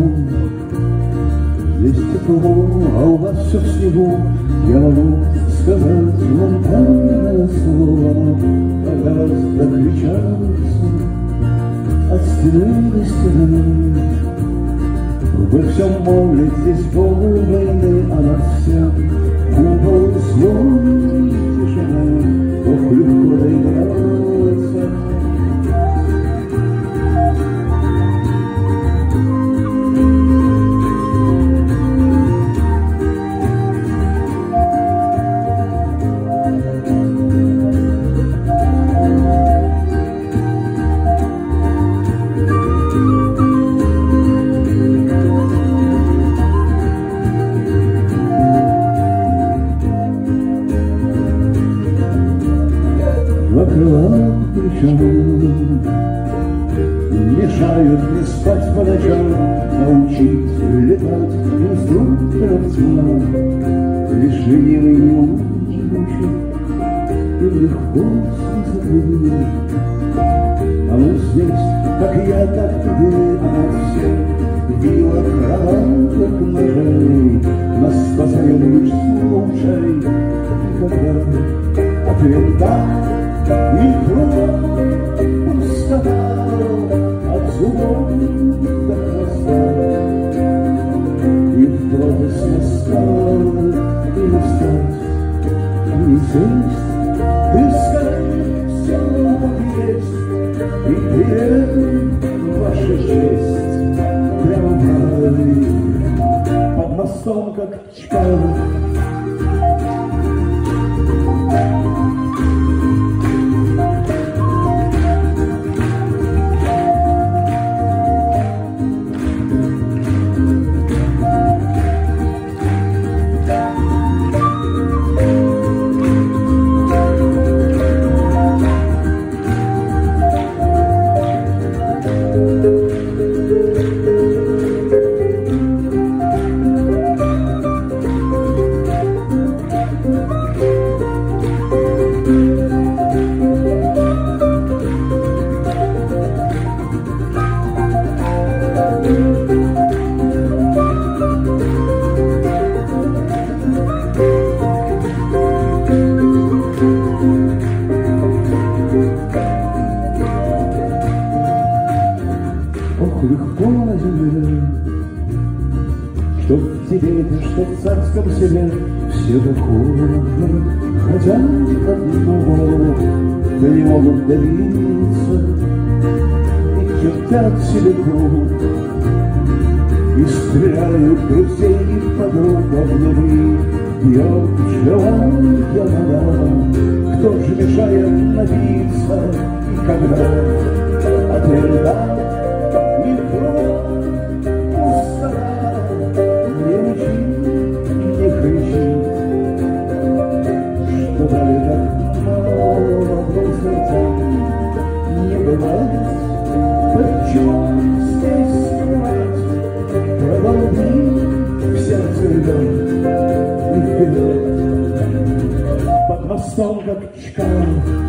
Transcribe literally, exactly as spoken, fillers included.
Здесь тепло, а у вас все в снегу. Я могу сказать лунтайное слово, когда вас докричался от стены до стены. Вы все молитесь Богу войны, а нас всем купол слой тишины. Ох, легко доиграться. Два крыла причем мешают мне спать по ночам, научить летать инструкторов тьма. Лишь ленивый не учит и легко с высоты. А мы здесь, как я, так и ты, а нас всех била крова, как ножей. Нас спасает лишь случай, и когда ответ «да». И кровь пустота от зубов до хвоста, и в пропасть настала, и не встать, и не сесть. Ты скажи все, как есть, и прием ваша честь прямо в рай, под мостом, как Чкалов. Ох, легко на земле, что в Тибете, что в царском селе все духовны, хотят одного, да не могут добиться, и чертят себе круг, и стреляют друзей и подруг огневых. Пьет желанья вода, кто же мешает напиться, и когда ответ «да». И кровь пустота, не рычи, не кричи, что дали так мало добрым сердцам. Не бывает, почему здесь скрывать, продолби в сердце льдом и вперед, под мостом, как Чкалов.